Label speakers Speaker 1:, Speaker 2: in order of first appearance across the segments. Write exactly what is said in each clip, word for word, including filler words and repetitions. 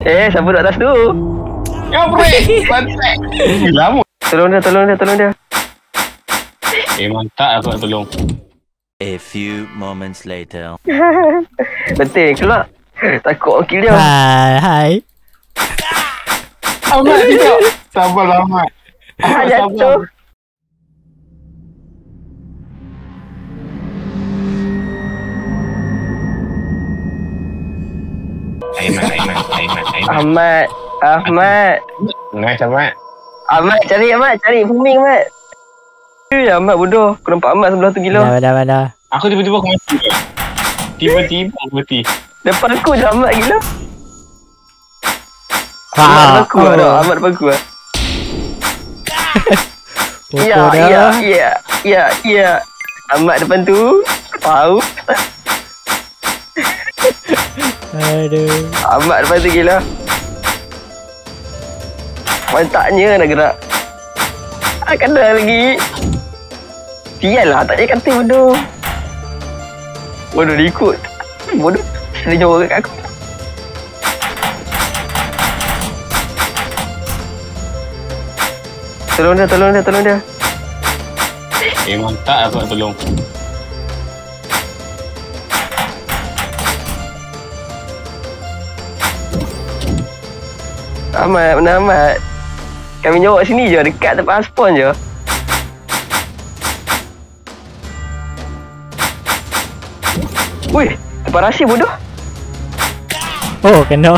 Speaker 1: Eh, siapa duduk atas tu?
Speaker 2: Ya, break! Pantai! Lama.
Speaker 1: Tolong dia, tolong dia, tolong dia.
Speaker 2: Eh, mantap aku nak tolong.
Speaker 3: A few moments later.
Speaker 1: Betul, keluar. Takut orang kill dia.
Speaker 4: Hai, hai.
Speaker 2: Amat tidak. Sabar lama.
Speaker 1: Ah, jatuh.
Speaker 2: Aiman, Aiman, Aiman, Aiman.
Speaker 1: Ahmad, Ahmad.
Speaker 2: Nice, Ahmad.
Speaker 1: Ahmad, cari Ahmad, cari booming Ahmad. Eh, Ahmad bodoh. Aku nampak Ahmad sebelah tu gila.
Speaker 4: Mana, mana, mana.
Speaker 2: Aku tiba-tiba aku mati. Tiba-tiba aku mati.
Speaker 1: Depan aku je Ahmad gila.
Speaker 4: Ha,
Speaker 1: Ahmad depan aku lah. Oh. Ahmad depan aku lah. Ya, ya, ya, ya, ya. Ahmad depan tu. Tahu.
Speaker 4: Aduh.
Speaker 1: Ahmad depan tu gila. Mantapnya nak gerak. Ah, kena lagi. Sial lah, tak payah kata bodoh. Bodoh dia ikut. Bodoh. Dia jawab kat aku. Tolong dia, tolong dia, tolong dia.
Speaker 2: Eh, mantap aku nak tolong.
Speaker 1: Ahmad, mana Ahmad? Kami jawab sini je, dekat tempat spawn je. Weh, tempat rahsia bodoh.
Speaker 4: Oh, kena.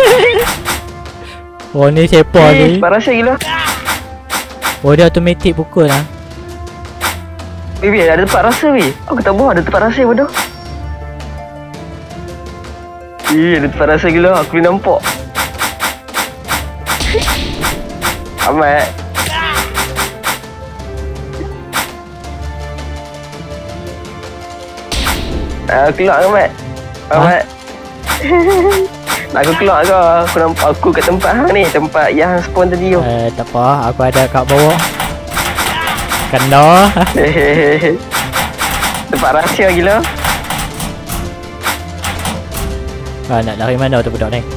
Speaker 4: Oh, ni siapa
Speaker 1: Eh,
Speaker 4: ni?
Speaker 1: tempat rahsia gila.
Speaker 4: Oh, dia automatic pukul lah.
Speaker 1: Weh, weh, ada tempat rahsia weh. Aku tak bohong, ada tempat rahsia bodoh. Eh, ada tempat rahsia gila, aku boleh nampak. Ahmad. Uh, keluar Ahmad. Ahmad. Nak aku keluar ke? Aku nampak aku kat tempat hang ni, tempat yang spawn tadi tu.
Speaker 4: Eh, tak apa. Aku ada kat bawah. Kena.
Speaker 1: Tempat rahsia gila.
Speaker 4: Ah, nak lari mana tu budak ni?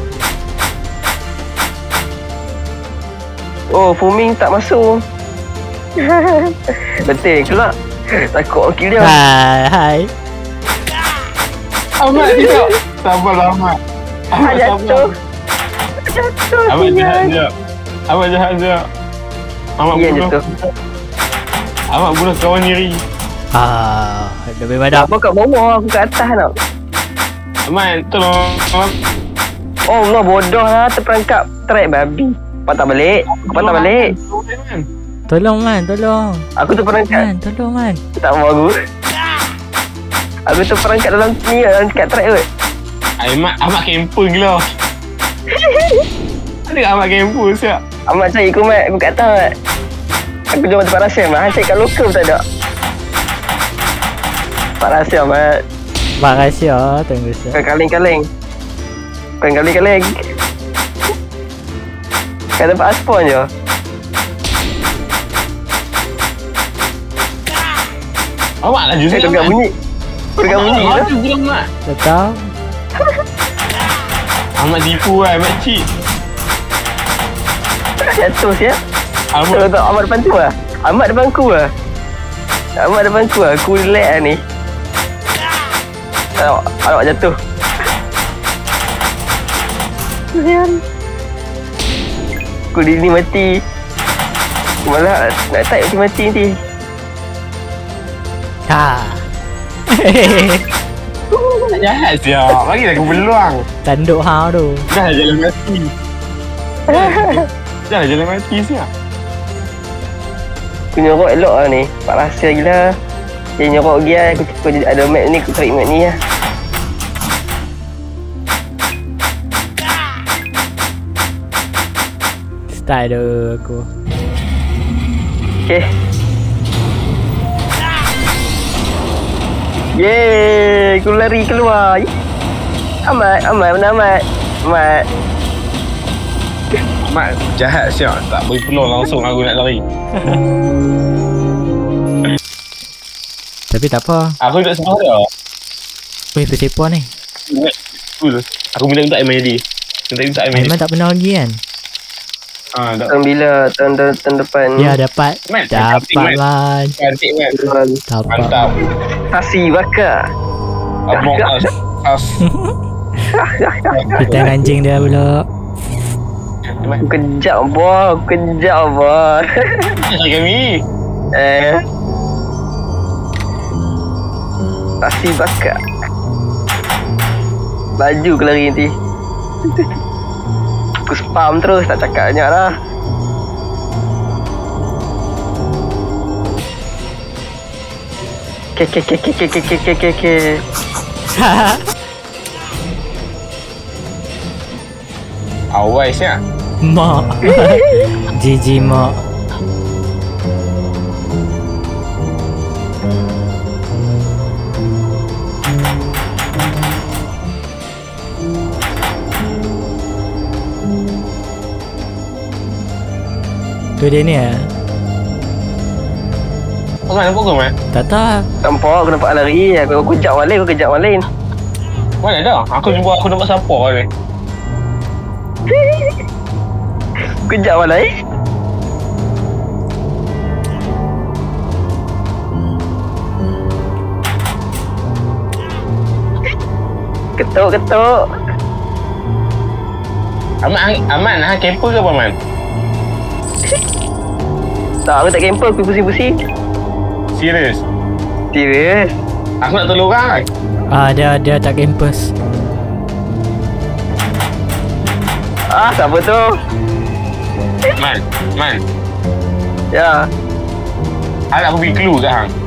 Speaker 1: Oh, foaming tak masuk. Betul, keluar. Takut orang kill dia.
Speaker 4: Hai, hai.
Speaker 2: Ahmad tidak. Sabar lama.
Speaker 1: Ah, jatuh. Jatuh.
Speaker 2: Ahmad jahat je. Ahmad jahat je. Ahmad
Speaker 1: Ya,
Speaker 2: bunuh.
Speaker 1: jatuh.
Speaker 2: Ahmad bunuh kawan diri.
Speaker 4: Ah, lebih badak.
Speaker 1: Apa kat bawah, aku kat atas tau.
Speaker 2: Ahmad, tolong.
Speaker 1: Oh, Allah bodoh lah. Terperangkap track babi. Patah balik. Aku patah balik.
Speaker 4: Tolong man, tolong.
Speaker 1: Aku terperangkap.
Speaker 4: Man, tolong man.
Speaker 1: Tak mau aku. Aku terperangkap dalam ni lah, dalam kat track kot.
Speaker 2: Ahmad, Ahmad camper gila. Ada kat Ahmad camper siap.
Speaker 1: Ahmad cari aku Mat. Aku kat atas Mat. Aku jumpa tempat rahsia Mat. Han cari kat lokal pun tak ada. Tempat rahsia Mat.
Speaker 4: Mak rahsia, tunggu
Speaker 1: Kau
Speaker 4: sekejap.
Speaker 1: kaleng-kaleng. Kau kaleng-kaleng. Kat tempat spawn je.
Speaker 2: Ahmad laju
Speaker 1: Eh, kau dengar bunyi. Kau dengar bunyi ke?
Speaker 2: Laju gila Ahmad.
Speaker 4: Tak tahu.
Speaker 2: Ahmad tipu lah, Ahmad cheat.
Speaker 1: Jatuh siap.
Speaker 2: Ahmad,
Speaker 1: Tahu tak Ahmad depan tu lah. Ahmad depan aku lah. Ahmad depan aku lah. Aku relax lah ni. Awak, awak jatuh. Kesian. Aku di ni mati. Malah nak type mati-mati nanti.
Speaker 4: Ha.
Speaker 2: tak jahat siap. Bagilah aku peluang.
Speaker 4: Tanduk hang tu.
Speaker 2: Dah jalan mati. Dah jalan mati siap.
Speaker 1: Aku nyorok elok lah ni. Pak rahsia gila. Dia nyorok dia. Aku, aku ada map ni. Aku tarik map ni lah.
Speaker 4: Start dah aku.
Speaker 1: Okay. Yeay. Aku lari keluar. Ahmad. Ahmad. Mana Ahmad? Ahmad.
Speaker 2: Ahmad jahat siap. Tak boleh peluang langsung aku nak lari.
Speaker 4: Tapi tak apa.
Speaker 2: Aku duduk sebelah dia.
Speaker 4: Weh, bersiapa ni?
Speaker 2: Cool. Aku bilang tak main jadi. Kita tak Aiman.
Speaker 4: Aiman tak pernah lagi kan?
Speaker 2: Ah, dah.
Speaker 1: Tahun bila? Tahun, tahun, tahun depan.
Speaker 4: Ya dapat.
Speaker 2: Man,
Speaker 4: Dapat
Speaker 2: cantik,
Speaker 4: man.
Speaker 2: Cantik man.
Speaker 4: Dapat.
Speaker 2: Mantap.
Speaker 1: Kasih bakar.
Speaker 2: Among us. Us.
Speaker 4: Kita anjing dia pula.
Speaker 1: Aku kejap boh. Aku kejap boh.
Speaker 2: Cari kami.
Speaker 1: Eh. Kasih bakar. Baju ke lari nanti. Aku spam terus, tak cakap banyak lah. Ke ke ke ke ke ke ke ke ke ke.
Speaker 2: Awas ya.
Speaker 4: Mak. Jiji mak. Tu dia ni ah.
Speaker 2: Kau nampak kau man?
Speaker 4: Tak tahu.
Speaker 1: Nampak aku nampak lari. Aku aku kejap orang lain, aku kejap orang lain.
Speaker 2: Mana dah? Aku jumpa aku nampak siapa ni.
Speaker 1: Kejap orang lain. Ketuk ketuk.
Speaker 2: Aman aman ha camper ke apa man?
Speaker 1: Tak, aku tak camper, aku pusing-pusing.
Speaker 2: Serius.
Speaker 1: Serius.
Speaker 2: Aku nak tolong orang.
Speaker 4: Ah dia dia tak campus.
Speaker 1: Ah, siapa tu?
Speaker 2: Man, man.
Speaker 1: Ya.
Speaker 2: Ada aku bagi clue kat hang.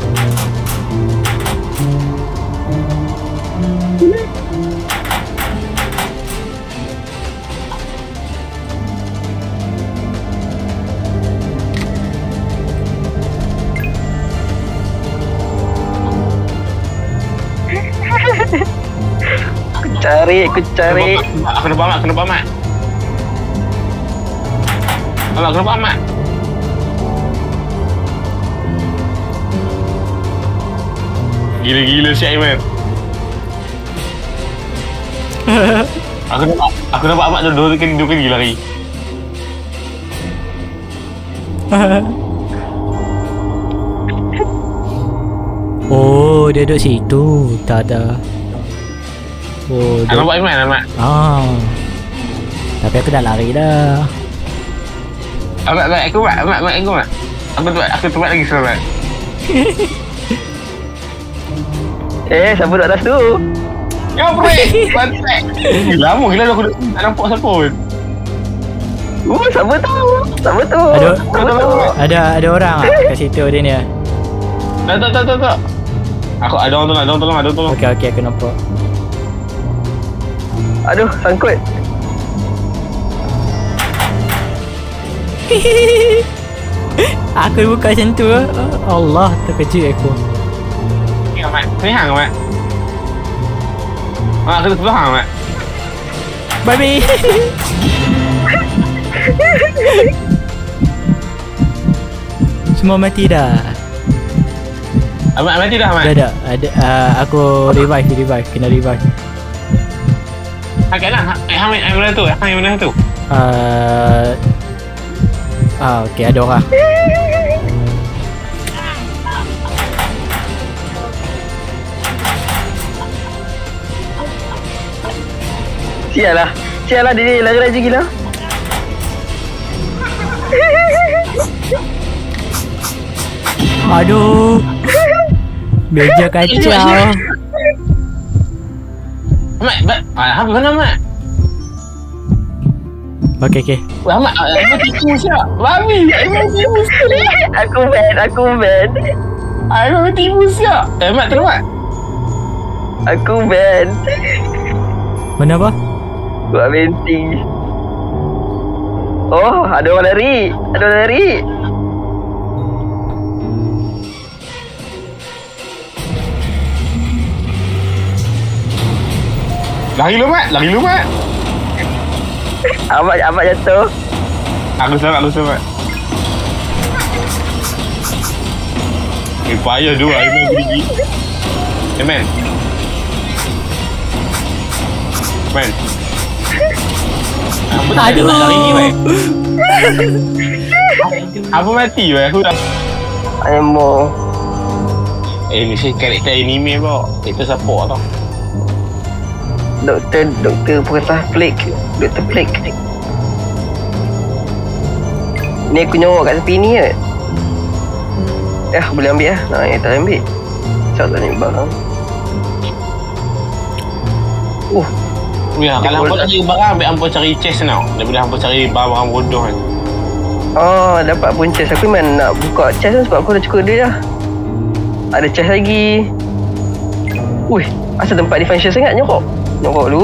Speaker 1: Aku cari, aku cari.
Speaker 2: Aku nampak Mat, aku nampak Mat. Mat, aku nampak Mat. Gila-gila si Aiman. Aku nampak, aku nampak Mat dua kali, dua kali lari.
Speaker 4: Oh, dia duduk situ. Tak ada. Oh,
Speaker 2: Aku
Speaker 4: dia...
Speaker 2: nampak Aiman, Mat.
Speaker 4: Ah. Tapi aku dah lari dah.
Speaker 2: Mat, Mat, aku Mat, Mat, Mat, aku Mat. Aku tempat, aku tempat lagi selamat.
Speaker 1: Eh, siapa duduk atas tu?
Speaker 2: Ya, break! Bantai! Lama gila aku tak nampak siapa pun.
Speaker 1: Uh, siapa tu? Siapa tu?
Speaker 4: Ada
Speaker 1: Siapa tu?
Speaker 4: ada ada orang ah kat situ dia ni.
Speaker 2: Tak, tak, tak, tak, tak. Aku ada orang tolong, ada orang tolong, ada orang tolong.
Speaker 4: Okey okey aku nampak.
Speaker 1: Aduh, sangkut.
Speaker 4: Aku buka macam tu. Allah, terkejut aku.
Speaker 2: Ni Mat, ni hang Mat. Mat, aku sebelah hang Mat.
Speaker 4: Bye bye. Semua mati dah.
Speaker 2: Mat, mati dah Mat.
Speaker 4: Dah dah. Ada uh, aku revive, revive, kena revive.
Speaker 2: Agak lah, hang yang mana tu, hang yang mana tu.
Speaker 4: Uh, ah, okey ada orang.
Speaker 1: Sial lah. Sial lah, dia lari laju gila.
Speaker 4: Aduh. Meja kacau.
Speaker 2: Mat, Mat, ah, hang mana Mat?
Speaker 4: Okey okey.
Speaker 2: Wah, Mat, Mat tipu siap. Babi, Mat tipu siap.
Speaker 1: Aku ban, aku ban.
Speaker 2: Mat tipu siap. Eh, Mat, terus Mat.
Speaker 1: Aku ban.
Speaker 4: Mana apa?
Speaker 1: Buat benting. Oh, ada orang lari. Ada orang lari.
Speaker 2: Lari lu Mat, lari lu Mat.
Speaker 1: Abang, abang jatuh.
Speaker 2: Aku selamat, aku selamat. Eh, payah dua, Aiman pergi. Eh, man. Man. Apa tak
Speaker 4: Aduh.
Speaker 2: nak lari ni, weh? Apa mati, weh? Aku dah...
Speaker 1: Amo.
Speaker 2: Eh, ni saya karakter anime, bro. Kita support tau.
Speaker 1: Doktor, doktor pengetah Flick. Doktor Flick. Ni aku nyorok kat tepi ni ke? Eh, boleh ambil lah. Nah, yang tak ambil. Cak tak ambil barang. Uh,
Speaker 2: Ya, kalau hampa nak cari barang, ambil hampa cari chest tau. Daripada hampa cari barang-barang bodoh kan.
Speaker 1: oh, dapat pun chest. Aku memang nak buka chest kan sebab aku dah cukup duit dah. Ada chest lagi. Ui, asal tempat ni function sangat nyorok. Nyorok dulu.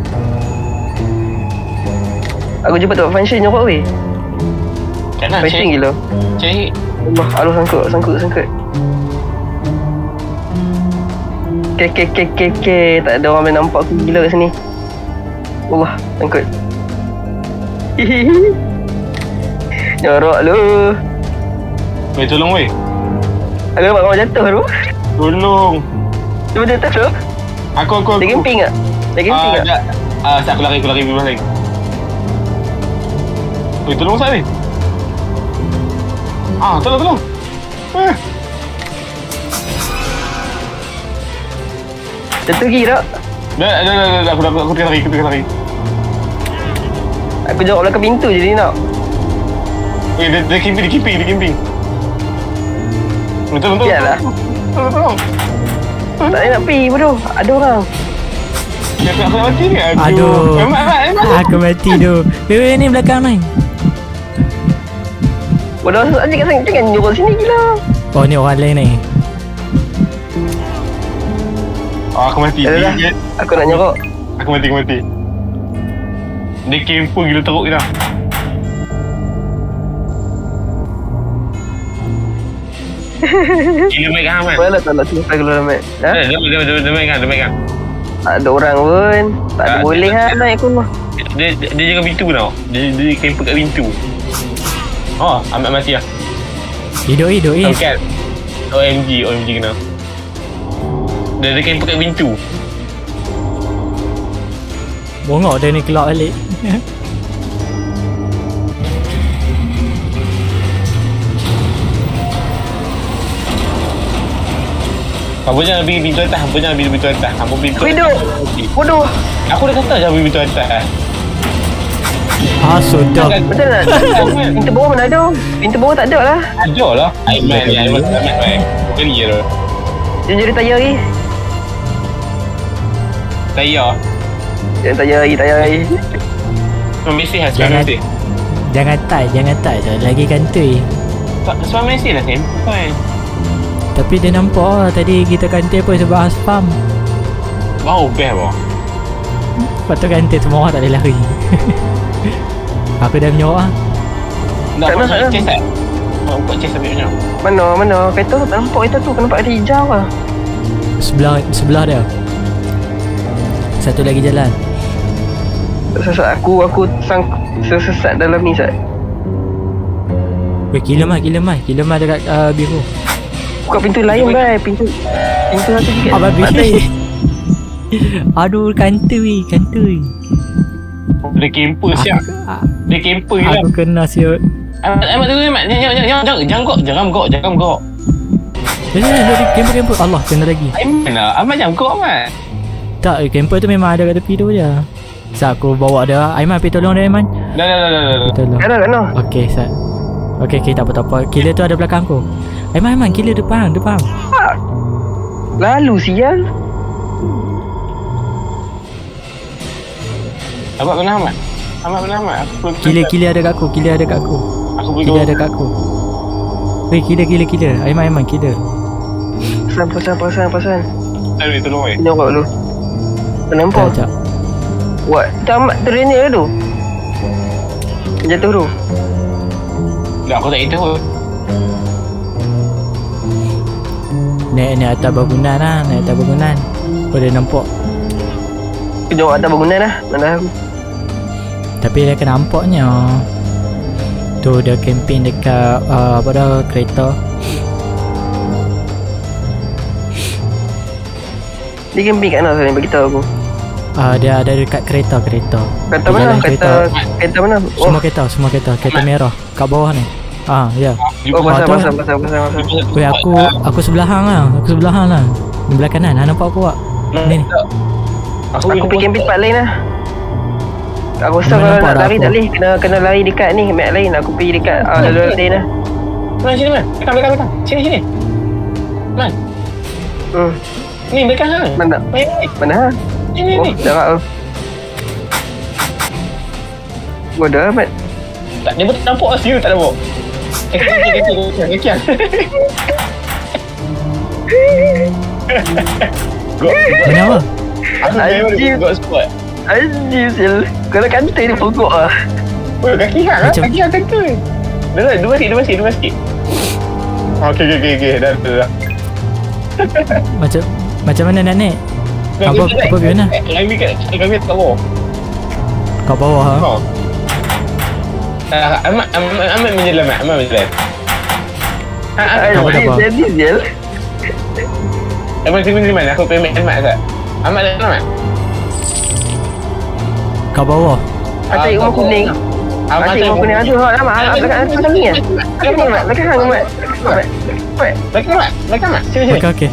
Speaker 1: Aku jumpa tempat function nyorok weh.
Speaker 2: Kat mana?
Speaker 1: Function gila.
Speaker 2: Cari.
Speaker 1: Allah, aduh sangkut, sangkut, sangkut. Ke, ke, ke, ke, ke. Tak ada orang boleh nampak aku gila kat sini. Allah, sangkut. Hihihi. Nyorok lu.
Speaker 2: Weh, tolong weh.
Speaker 1: Aku nampak kau jatuh tu.
Speaker 2: Tolong.
Speaker 1: Cuba jatuh tu.
Speaker 2: Aku, aku, aku.
Speaker 1: Dia camping tak? Dia camping
Speaker 2: Ah,
Speaker 1: tak?
Speaker 2: tak. Ah, tak, aku lari, aku lari bebas lagi. Weh, tolong saya ni. Ah, tolong, tolong. Eh.
Speaker 1: Jatuh lagi tak?
Speaker 2: Dah, dah, dah, dah, dah, aku dah, aku tengah lari, aku tengah lari.
Speaker 1: Aku jawab belakang pintu je ni nak.
Speaker 2: Weh, dia, dia camping, dia camping, dia camping. Weh, tolong, tolong.
Speaker 1: Biarlah.
Speaker 2: Tolong, tolong.
Speaker 1: Tak boleh nak pergi bodoh. Ada orang.
Speaker 2: Dia aku nak mati ni.
Speaker 4: Aduh.
Speaker 2: Eh, mat, mat, eh, mat.
Speaker 4: Aku mati tu. Weh, weh, ni belakang ni.
Speaker 1: Bodoh asal jangan jangan nyorok sini gila.
Speaker 4: Oh, ni orang lain ni.
Speaker 2: Oh, aku mati.
Speaker 1: Dah, dah.
Speaker 2: Dia,
Speaker 1: Aku nak nyorok.
Speaker 2: aku mati, aku mati. Dia camper gila teruk kita. Gila mic kan, Ahmad?
Speaker 1: Mana tak nak selesai kalau dah mat. Ha?
Speaker 2: Dia, dia, dia, dia, dia mic kan, dia mic kan.
Speaker 1: Tak ada orang pun. Tak ada
Speaker 2: Tak,
Speaker 1: boleh
Speaker 2: dia-
Speaker 1: kan naik aku mah.
Speaker 2: Dia, dia, dia jaga pintu tau. Dia, dia camper kat pintu. Oh, Ahmad mati lah.
Speaker 4: Hidup, hidup, eh.
Speaker 2: Angkat. O M G, O M G kena. Dia, dia camper kat pintu.
Speaker 4: Bongok dia ni keluar balik.
Speaker 2: Hampa jangan pergi pintu atas, hampa jangan pergi pintu atas. Hampa pintu
Speaker 1: Hidup.
Speaker 2: atas.
Speaker 1: Bodoh.
Speaker 2: Aku dah kata jangan pergi pintu atas.
Speaker 4: Ah, sudah.
Speaker 1: Betul tak? Pintu bawah mana ada? Pintu bawah tak ada lah.
Speaker 2: Ada lah. Aiman ni, Aiman selamat baik. Bukan dia tu.
Speaker 1: Dia jadi tayar lagi.
Speaker 2: Saya.
Speaker 1: Jangan tayar lagi, tayar lagi.
Speaker 2: Sebab Messi lah, sebab
Speaker 4: Jangan
Speaker 2: Messi.
Speaker 4: Jangan tai, jangan tai. Lagi kantoi.
Speaker 2: Sebab Messi lah kan. Kan.
Speaker 4: Tapi dia nampak lah tadi kita kantoi pun sebab spam.
Speaker 2: Bau best bawah.
Speaker 4: Lepas tu kantoi semua orang tak boleh lari. Aku dah menyorok lah.
Speaker 2: Nak
Speaker 1: Tak
Speaker 2: buat
Speaker 1: nak, tak
Speaker 2: chest tak? Nak buat chest sampai macam
Speaker 1: Mana, mana? Kereta tu tak nampak kereta tu. Kena nampak kereta hijau lah.
Speaker 4: Sebelah sebelah dia. Satu lagi jalan.
Speaker 1: Sesat aku, aku sang sesat dalam ni Sat.
Speaker 4: Weh, gila mas, gila mas. Gila mas dekat uh, biru.
Speaker 1: Buka pintu lain bai. Pintu pintu satu juga.
Speaker 4: Ah, babi.
Speaker 1: Mat lain.
Speaker 4: Aduh, kantoi, kantoi.
Speaker 2: Dia camper siap.
Speaker 4: Ah,
Speaker 2: Dia camper gila.
Speaker 4: Aku kena siut.
Speaker 2: Ahmad, Ahmad tunggu Ahmad. Jangan, jangan, jangan, jangan, jangan gok, jangan gok, jangan gok.
Speaker 4: Dia dia dia camper camper. Allah, kena lagi.
Speaker 2: Aiman lah, Ahmad jangan gok Ahmad.
Speaker 4: Tak, camper tu memang ada kat tepi tu je. Sat aku bawa dia. Aiman, pergi tolong dia Aiman.
Speaker 2: Dah, dah, dah, dah, dah.
Speaker 4: Pergi tolong.
Speaker 1: Kana, kana.
Speaker 4: Okey, Sat. Okey, okey, tak apa, tak apa. Killer tu ada belakang aku. Aiman, Aiman, killer depan, depan.
Speaker 1: Lalu sial.
Speaker 2: Ahmad benar Ahmad. Ahmad benar Ahmad. Aku pergi.
Speaker 4: Killer, killer ada kat aku, killer ada kat aku.
Speaker 2: Aku pergi.
Speaker 4: Killer ada kat aku. Weh, killer, killer, killer. Aiman, Aiman, killer.
Speaker 1: Pasan, pasan, pasan, pasan.
Speaker 2: Tadi tolong weh.
Speaker 1: Nyorok dulu. Tak nampak.
Speaker 4: Sekejap.
Speaker 1: Buat tamat trainer tu. Jatuh tu.
Speaker 2: Dah aku tak tahu.
Speaker 4: Naik, naik atas bangunan lah. Naik atas bangunan. Oh, dia nampak.
Speaker 1: Kejauh atas bangunan lah. Mana aku.
Speaker 4: Tapi dia kena nampaknya. Tu dia camping dekat uh, apa dah kereta.
Speaker 1: Dia camping kat mana sekarang? Bagi tahu aku.
Speaker 4: uh, dia ada dekat kereta kereta.
Speaker 1: Kereta
Speaker 4: Di
Speaker 1: mana?
Speaker 4: jalan
Speaker 1: Kereta kereta mana? Oh,
Speaker 4: Semua kereta, semua kereta, kereta merah kat bawah ni. Ah, ya.
Speaker 1: oh pasal
Speaker 4: tu-
Speaker 1: pasal pasal pasal pasal.
Speaker 4: Weh aku aku sebelah hang lah. Aku sebelah hang lah. Di belah kanan. Hang nampak aku tak? Ni ni.
Speaker 2: Aku
Speaker 1: Aku pergi camping tempat lain lah. Aku rasa
Speaker 4: Mana
Speaker 1: kalau
Speaker 4: nampak
Speaker 1: nak
Speaker 4: dah
Speaker 1: lari
Speaker 4: aku?
Speaker 1: tak boleh. Kena kena lari dekat ni, map lain. Aku pergi dekat ah, lalu lain lah.
Speaker 2: Man, sini man. Belakang, belakang, belakang. Sini, sini. Man,
Speaker 1: Hmm,
Speaker 2: ni belakang hang.
Speaker 1: mana?
Speaker 2: Man, ni,
Speaker 1: Mana?
Speaker 2: ni,
Speaker 1: Oh,
Speaker 2: ni.
Speaker 1: jarak tu. Bodoh amat.
Speaker 2: Tak, dia betul nampak asli tak nampak. Eh, kaki, kaki, kaki, kaki. Gok,
Speaker 4: Ini apa?
Speaker 2: aku memang
Speaker 1: Anjing.
Speaker 2: gok spot.
Speaker 1: Anjir sil. Kalau kantin ni pokok lah.
Speaker 2: Oh, kaki hang lah.
Speaker 4: Macam-
Speaker 2: Kaki hang kaki. Dah, dah, dua sikit, dua sikit, dua sikit. Oh, okey, okey, okey, okey. Dah, dah, dah.
Speaker 4: Macam macam mana nak naik? Apa apa view nak?
Speaker 2: Kami kat kami kat bawah.
Speaker 4: Kat bawah ha?
Speaker 2: Oh. Ah, Ahmad, Ahmad, Ahmad menjelam, Ahmad, Ahmad menjelam. Ah, ah,
Speaker 4: Apa
Speaker 1: Anjir
Speaker 4: dah,
Speaker 1: jadi sil.
Speaker 2: Ahmad sini di mana? Aku payment Ahmad tak? Ahmad dah Ahmad.
Speaker 4: Kat bawah.
Speaker 1: Aku cari rumah kuning. Aku cari rumah kuning. Aduh, lama. Belakang aku belakang ni lah. Belakang ni, Mat. Belakang hang, Mat. Mat. Mat.
Speaker 2: Belakang Ahmad, belakang Ahmad. Sini sini.
Speaker 4: Okey okey.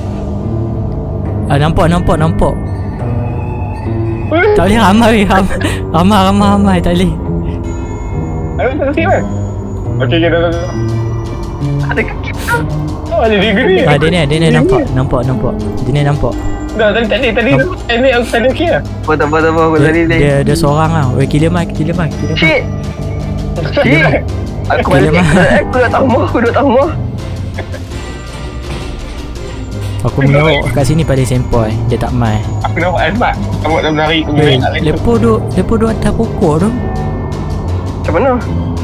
Speaker 4: Ah nampak nampak nampak. Tak boleh ramai weh. Ram- Ramai ramai ramai tak boleh.
Speaker 2: Ahmad tak sini kan? Okey, okey, dah, dah, dah.
Speaker 1: Ada kaki.
Speaker 2: Oh, ada dia gini.
Speaker 4: Ah dia ni dia ni nampak nampak nampak. Dia ni nampak.
Speaker 2: Dah, tadi tadi tadi tadi aku tadi okey lah.
Speaker 1: Apa tak apa tak apa. Aku
Speaker 4: Dia
Speaker 1: tadi ni.
Speaker 4: dia, dia seorang lah. Weh gila mai gila mai gila mai.
Speaker 1: Shit. Shit. Aku
Speaker 4: Gila,
Speaker 1: balik.
Speaker 4: Mat.
Speaker 1: Aku dah tahu rumah. Aku dah tahu rumah.
Speaker 4: Aku menyorok kat sini pada sempoi. Dia tak mai.
Speaker 2: Aku nampak Ahmad. Kamu dah berlari.
Speaker 4: Weh, lepo duk lepo duk atas pokok tu.
Speaker 1: Macam mana?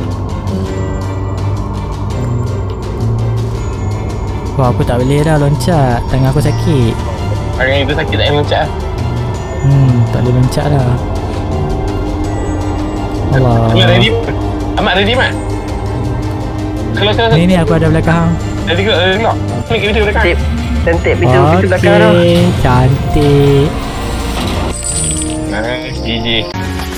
Speaker 4: Wah aku tak boleh dah loncat. Tangan aku sakit.
Speaker 2: Orang itu sakit tak payah loncat lah.
Speaker 4: Hmm, tak boleh loncat dah. Allah.
Speaker 2: Ahmad ready? Ahmad ready, Ahmad? Kalau kalau
Speaker 4: Ni ni aku ada belakang.
Speaker 2: ready ke? Ready ke? Ni kita belakang.
Speaker 1: Cantik. Cantik pintu pintu belakang tu.
Speaker 4: Okey, cantik.
Speaker 2: Nice, G G.